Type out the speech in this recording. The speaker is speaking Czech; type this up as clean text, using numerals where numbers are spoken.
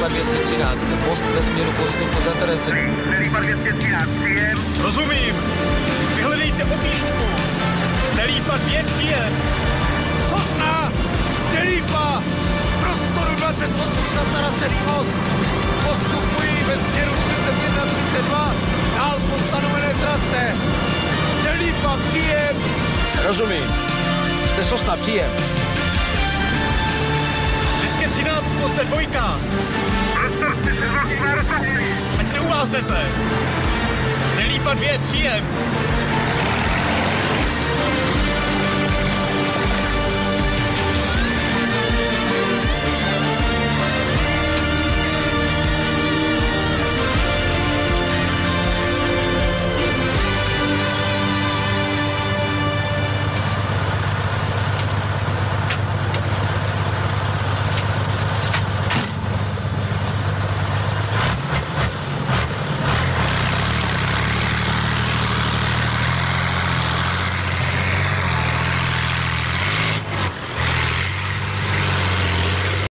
Lípa 213, post ve směru postupu za Teresin. Lípa 213, příjem. Rozumím. Vyhledejte opíštku. Zde Lípa 2, příjem. Sosna! Zde Lípa! Prostoru 28 za Tarasený most. Postupují ve směru 31-32 dál po stanovené trase. Zde Lípa, příjem. Rozumím. Zde Sosna, příjem. 213, to zde 2. Prostor 42 rozsahují. Ať se neuváznete. Zde Lípa 2, příjem.